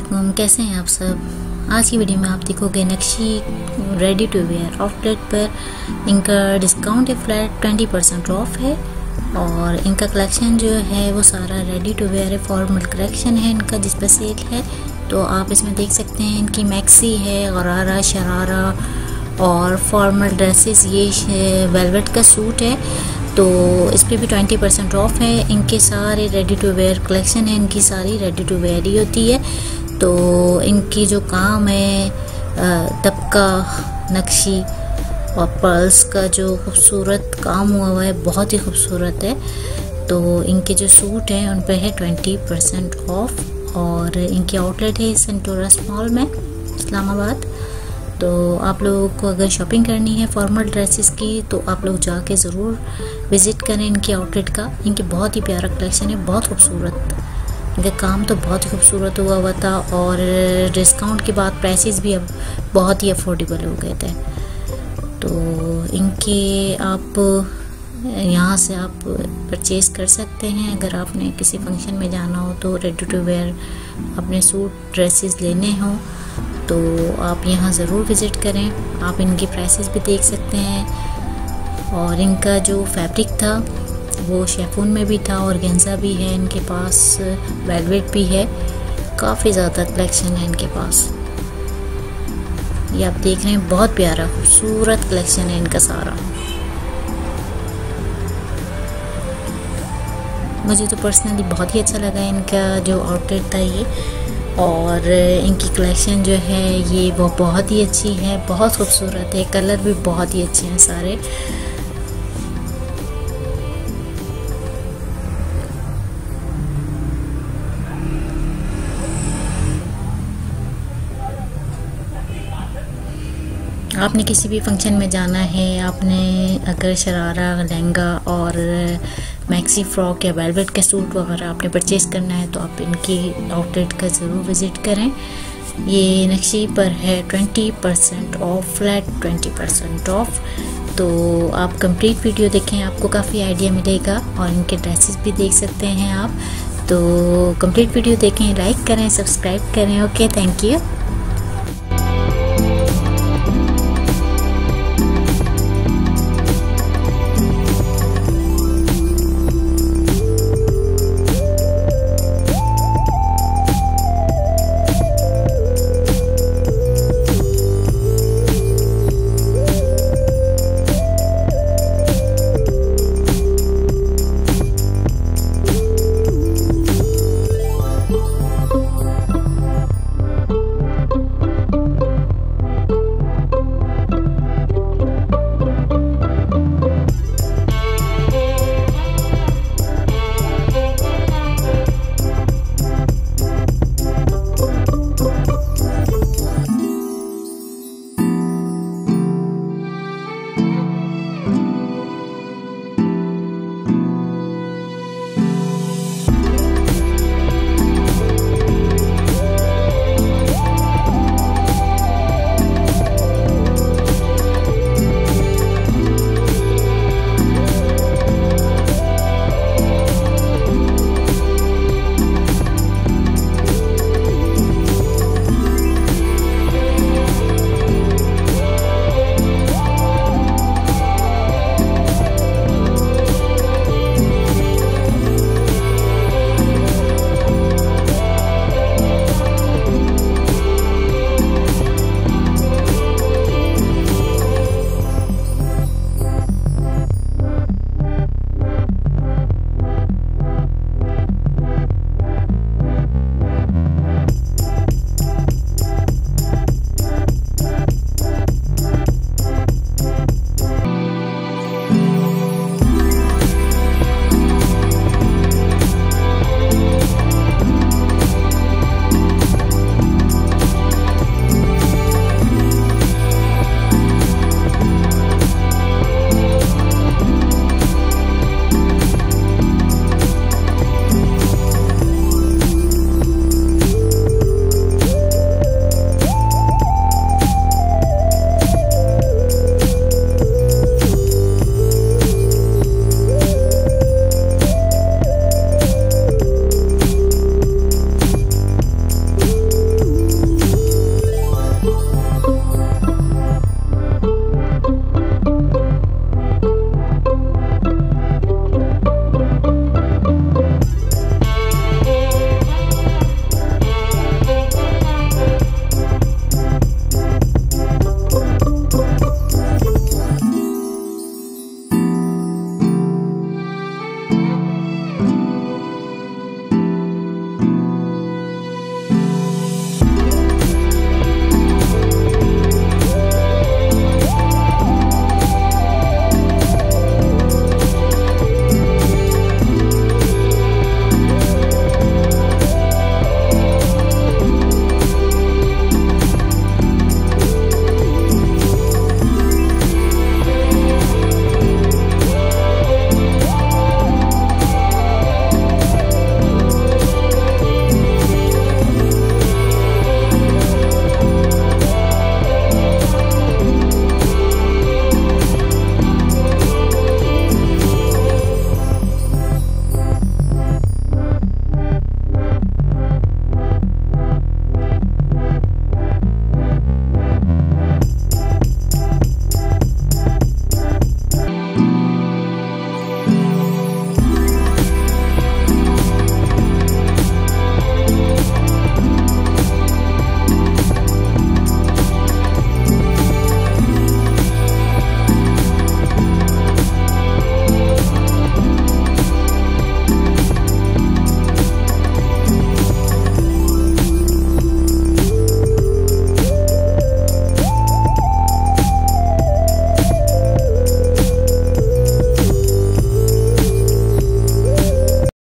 वालेकुम, कैसे हैं आप सब। आज की वीडियो में आप देखोगे Nakshi ready to wear outlet पर इनका डिस्काउंट फ्लैट 20% ऑफ है और इनका कलेक्शन जो है वो सारा रेडी टू वेयर है, फॉर्मल कलेक्शन है इनका जिस पर सेल है। तो आप इसमें देख सकते हैं इनकी मैक्सी है, गरारा, शरारा और फॉर्मल ड्रेसेस, ये वेलवेट का सूट है तो इस पर भी 20% ऑफ है। इनके सारे रेडी टू वेयर कलेक्शन है, इनकी सारी रेडी टू वेयर ही होती है। तो इनकी जो काम है दबका, नक्शी और पर्ल्स का जो खूबसूरत काम हुआ है बहुत ही खूबसूरत है। तो इनके जो सूट हैं उन पे है 20% ऑफ और इनकी आउटलेट है सेंटोरस मॉल में इस्लामाबाद। तो आप लोगों को अगर शॉपिंग करनी है फॉर्मल ड्रेसेस की तो आप लोग जाके ज़रूर विज़िट करें इनकी आउटलेट का। इनकी बहुत ही प्यारा कलेक्शन है, बहुत खूबसूरत, इनका काम तो बहुत ही खूबसूरत हुआ था और डिस्काउंट के बाद प्राइसेस भी अब बहुत ही अफोर्डेबल हो गए थे। तो इनके आप यहाँ से आप परचेज़ कर सकते हैं। अगर आपने किसी फंक्शन में जाना हो तो रेडी टू वेयर अपने सूट ड्रेसेस लेने हो तो आप यहाँ ज़रूर विज़िट करें। आप इनकी प्राइसेस भी देख सकते हैं और इनका जो फैब्रिक था वो शेफून में भी था और गेंजा भी है इनके पास, वेलवेट भी है, काफ़ी ज़्यादा कलेक्शन है इनके पास। ये आप देख रहे हैं बहुत प्यारा खूबसूरत कलेक्शन है इनका सारा। मुझे तो पर्सनली बहुत ही अच्छा लगा इनका जो आउटलेट था ये, और इनकी कलेक्शन जो है ये वो बहुत ही अच्छी है, बहुत खूबसूरत है, कलर भी बहुत ही अच्छे हैं सारे। आपने किसी भी फंक्शन में जाना है, आपने अगर शरारा, लहंगा और मैक्सी फ्रॉक या वेलवेट के सूट वगैरह आपने परचेज़ करना है तो आप इनकी आउटलेट का ज़रूर विज़िट करें। ये नक्शी पर है 20% ऑफ, फ्लैट 20% ऑफ। तो आप कंप्लीट वीडियो देखें, आपको काफ़ी आइडिया मिलेगा और इनके ड्रेसेस भी देख सकते हैं आप। तो कंप्लीट वीडियो देखें, लाइक करें, सब्सक्राइब करें। Okay, thank you.